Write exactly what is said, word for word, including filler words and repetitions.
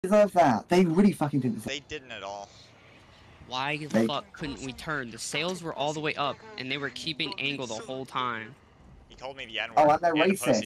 deserve that. They really fucking didn't deserve They didn't at all. Why the They- fuck couldn't we turn? The sails were all the way up, and they were keeping angle the whole time. He called me the N-word. Oh, and they're and a racist. pussy.